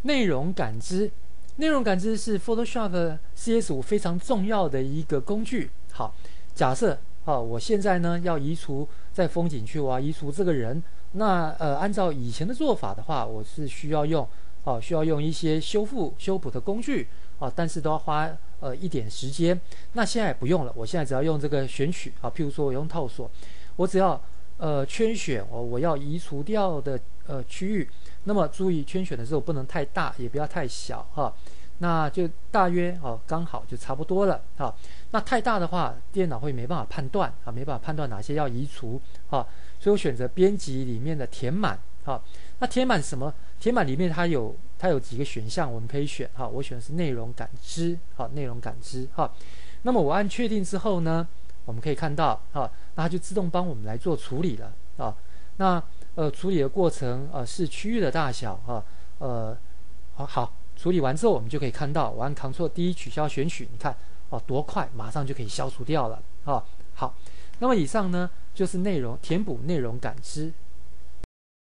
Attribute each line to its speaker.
Speaker 1: 内容感知。内容感知是 Photoshop CS5 非常重要的一个工具。好，假设我现在呢要移除在风景区，我要移除这个人，那按照以前的做法的话，我是需要用一些修补的工具但是都要花一点时间。那现在不用了，我现在只要用这个选取譬如说我用套索，我只要圈选我要移除掉的区域。那么注意圈选的时候不能太大，也不要太小那就大约刚好就差不多了那太大的话，电脑会没办法判断没办法判断哪些要移除所以我选择编辑里面的填满那填满什么？填满里面它有几个选项我们可以选我选的是内容感知内容感知那么我按确定之后呢，我们可以看到那它就自动帮我们来做处理了那处理的过程是区域的大小好，处理完之后我们就可以看到，我按 Ctrl+D 取消选取，你看多快，马上就可以消除掉了好，那么以上呢就是填补内容感知